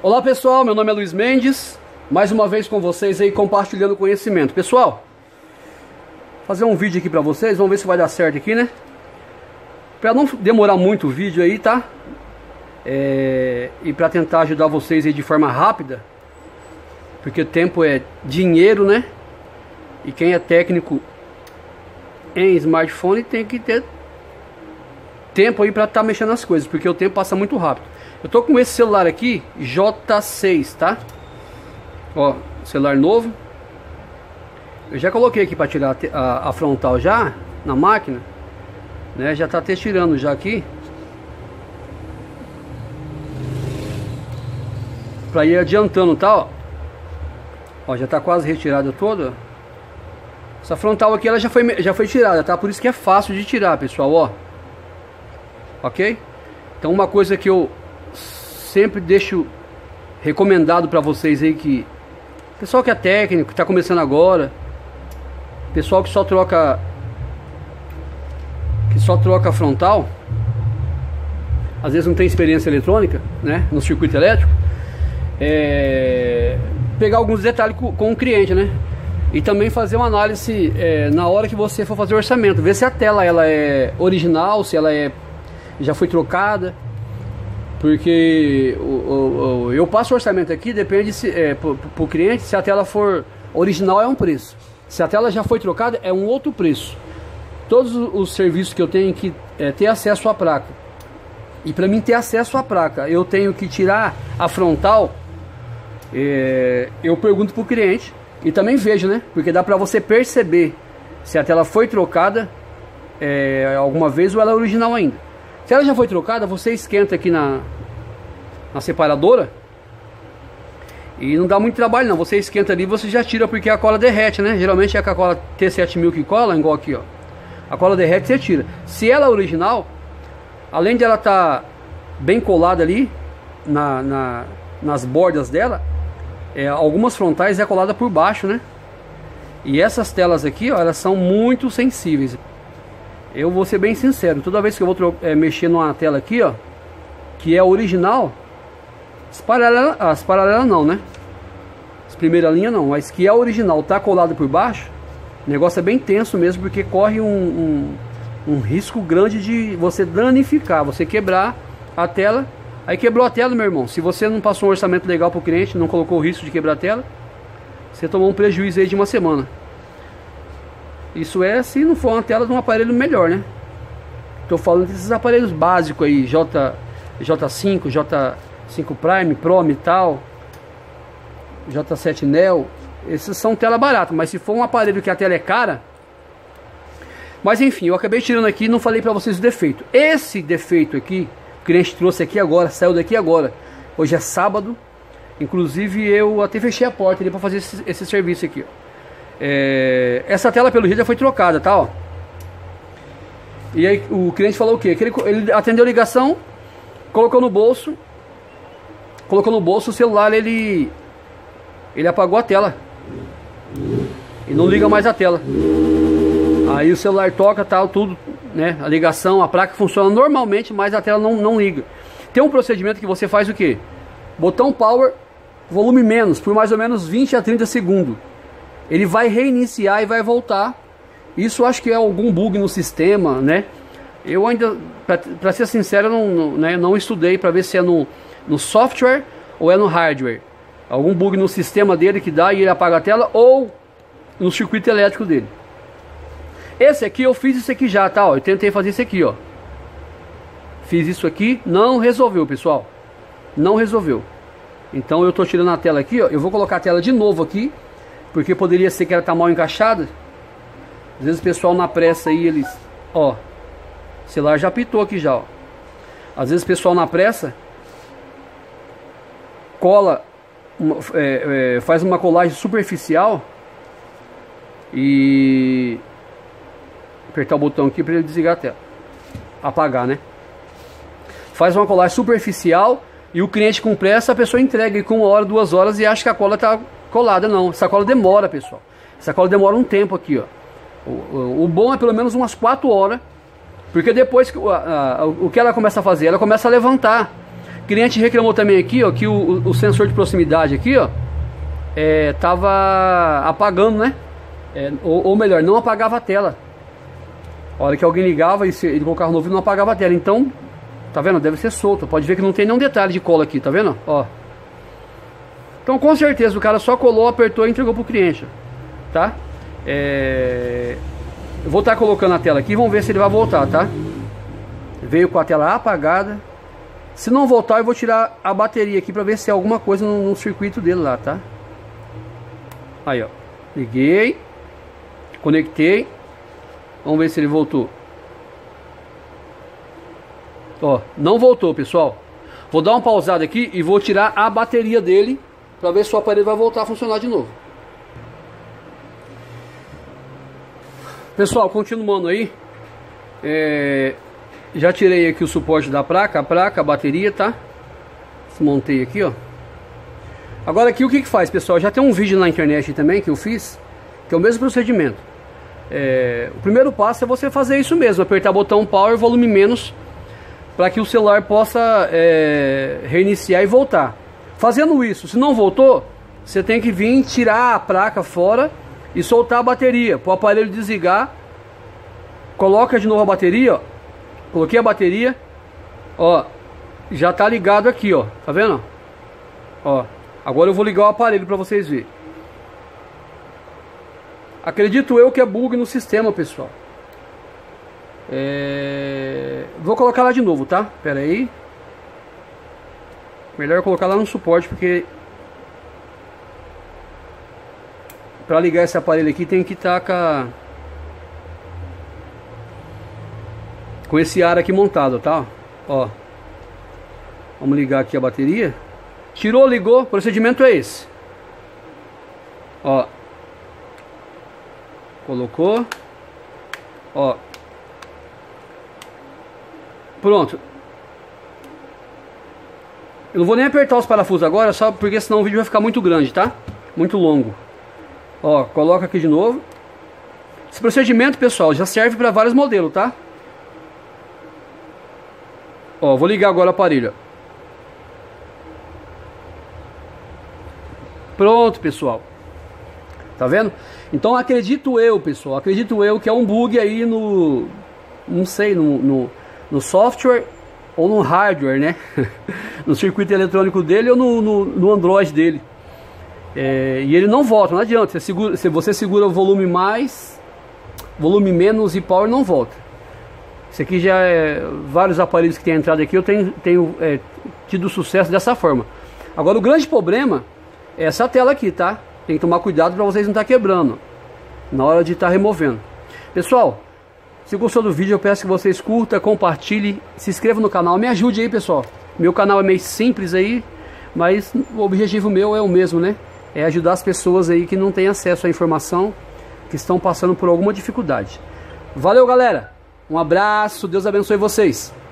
Olá pessoal, meu nome é Luiz Mendes, mais uma vez com vocês aí compartilhando conhecimento. Pessoal, fazer um vídeo aqui pra vocês, vamos ver se vai dar certo aqui, né? Pra não demorar muito o vídeo aí, tá? E pra tentar ajudar vocês aí de forma rápida, porque tempo é dinheiro, né? E quem é técnico em smartphone tem que ter tempo aí pra estar mexendo nas coisas, porque o tempo passa muito rápido. Eu tô com esse celular aqui, J6, tá? Ó, celular novo. Eu já coloquei aqui pra tirar a frontal já, na máquina, né? Já tá até tirando já aqui, pra ir adiantando, tá? Ó, já tá quase retirada toda. Essa frontal aqui ela já foi tirada, tá? Por isso que é fácil de tirar, pessoal, ó. Ok? Então uma coisa que eu sempre deixo recomendado para vocês aí, que pessoal que é técnico, que está começando agora, pessoal que só troca frontal, às vezes não tem experiência eletrônica, né, no circuito elétrico, pegar alguns detalhes com o cliente, né, e também fazer uma análise na hora que você for fazer o orçamento, ver se a tela ela é original, se ela já foi trocada. Porque eu passo o orçamento aqui, depende pro cliente, se a tela for original é um preço, se a tela já foi trocada é um outro preço. Todos os serviços que eu tenho que ter acesso à placa, e para mim ter acesso à placa eu tenho que tirar a frontal, eu pergunto pro cliente e também vejo, né, porque dá para você perceber se a tela foi trocada alguma vez ou ela é original ainda. Se ela já foi trocada, você esquenta aqui na separadora e não dá muito trabalho não. Você esquenta ali e você já tira, porque a cola derrete, né? Geralmente é com a cola T7000 que cola, igual aqui, ó. A cola derrete, você tira. Se ela é original, além de ela estar bem colada ali nas bordas dela, algumas frontais é colada por baixo, né? E essas telas aqui, ó, elas são muito sensíveis. Eu vou ser bem sincero, toda vez que eu vou mexer numa tela aqui, ó, que é original, as paralelas não, né? As primeira linha não, mas que é original, tá colado por baixo, o negócio é bem tenso mesmo, porque corre um risco grande de você danificar, você quebrar a tela. Aí quebrou a tela, meu irmão, se você não passou um orçamento legal pro cliente, não colocou o risco de quebrar a tela, você tomou um prejuízo aí de uma semana. Isso se não for uma tela de um aparelho melhor, né? Tô falando desses aparelhos básicos aí, J5, J5 Prime, Pro e tal, J7 Neo. Esses são tela barata, mas se for um aparelho que a tela é cara... Mas enfim, eu acabei tirando aqui e não falei pra vocês o defeito. Esse defeito aqui, o cliente trouxe aqui agora, saiu daqui agora. Hoje é sábado, inclusive eu até fechei a porta ali pra fazer esse serviço aqui, ó. Essa tela pelo jeito já foi trocada, tá, ó. E aí o cliente falou o quê? Que ele atendeu a ligação, colocou no bolso, o celular ele apagou a tela e não liga mais a tela. Aí o celular toca, tal, tudo, né? A ligação, a placa funciona normalmente, mas a tela não liga. Tem um procedimento que você faz o quê? Botão power, volume menos, por mais ou menos 20 a 30 segundos. Ele vai reiniciar e vai voltar. Isso acho que é algum bug no sistema, né? Eu ainda, para ser sincero, não estudei para ver se é no software ou é no hardware. Algum bug no sistema dele que dá e ele apaga a tela, ou no circuito elétrico dele. Esse aqui eu fiz isso aqui já, tá? Ó, eu tentei fazer isso aqui, ó. Fiz isso aqui, não resolveu, pessoal. Não resolveu. Então eu tô tirando a tela aqui, ó. Eu vou colocar a tela de novo aqui, porque poderia ser que ela tá mal encaixada. Às vezes o pessoal na pressa aí, eles... Ó, o celular já apitou aqui já, ó. Às vezes o pessoal na pressa cola, faz uma colagem superficial e... Apertar o botão aqui para ele desligar a tela. Apagar, né? Faz uma colagem superficial e o cliente com pressa, a pessoa entrega com 1 hora, 2 horas e acha que a cola tá colada. Não, essa cola demora, pessoal. Essa cola demora um tempo aqui, ó. O bom é pelo menos umas 4 horas, porque depois o que ela começa a fazer? Ela começa a levantar. O cliente reclamou também aqui, ó, que o sensor de proximidade aqui, ó, tava apagando, né? Ou melhor, não apagava a tela. A hora que alguém ligava e ele colocava no ouvido, não apagava a tela. Então, tá vendo? Deve ser solto. Pode ver que não tem nenhum detalhe de cola aqui, tá vendo? Ó. Então, com certeza, o cara só colou, apertou e entregou pro cliente, tá? Eu vou estar colocando a tela aqui, vamos ver se ele vai voltar, tá? Veio com a tela apagada. Se não voltar, eu vou tirar a bateria aqui pra ver se é alguma coisa no circuito dele lá, tá? Aí, ó. Liguei. Conectei. Vamos ver se ele voltou. Ó, não voltou, pessoal. Vou dar uma pausada aqui e vou tirar a bateria dele pra ver se o aparelho vai voltar a funcionar de novo. Pessoal, continuando aí. Já tirei aqui o suporte da placa, a bateria, tá? Desmontei aqui, ó. Agora aqui o que faz, pessoal? Já tem um vídeo na internet também que eu fiz, que é o mesmo procedimento. O primeiro passo é você fazer isso mesmo, apertar o botão power, volume menos, para que o celular possa reiniciar e voltar. Fazendo isso, se não voltou, você tem que vir tirar a placa fora e soltar a bateria, para o aparelho desligar. Coloca de novo a bateria, ó. Coloquei a bateria, ó, já tá ligado aqui, ó, tá vendo? Ó, agora eu vou ligar o aparelho para vocês verem. Acredito eu que é bug no sistema, pessoal. Vou colocar lá de novo, tá? Pera aí. Melhor eu colocar lá no suporte, porque para ligar esse aparelho aqui tem que estar com esse ar aqui montado, tá? Ó, vamos ligar aqui a bateria. Tirou, ligou, o procedimento é esse. Ó, colocou. Ó, pronto. Eu não vou nem apertar os parafusos agora, só porque senão o vídeo vai ficar muito grande, tá? Muito longo. Ó, coloca aqui de novo. Esse procedimento, pessoal, já serve para vários modelos, tá? Ó, vou ligar agora o aparelho. Pronto, pessoal. Tá vendo? Então acredito eu, pessoal, acredito eu que é um bug aí no... não sei, no software ou no hardware, né? No circuito eletrônico dele ou no Android dele. E ele não volta, não adianta. Se você segura o volume mais, volume menos e power, não volta. Isso aqui já vários aparelhos que tem entrado aqui eu tenho tido sucesso dessa forma. Agora o grande problema é essa tela aqui, tá? Tem que tomar cuidado para vocês não estar quebrando na hora de estar removendo. Pessoal, se gostou do vídeo, eu peço que vocês curtam, compartilhem, se inscrevam no canal, me ajude aí, pessoal. Meu canal é meio simples aí, mas o objetivo meu é o mesmo, né? É ajudar as pessoas aí que não têm acesso à informação, que estão passando por alguma dificuldade. Valeu, galera! Um abraço, Deus abençoe vocês.